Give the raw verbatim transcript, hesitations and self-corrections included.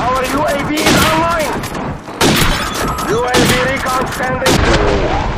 Our U A V is online! U A V recon standing.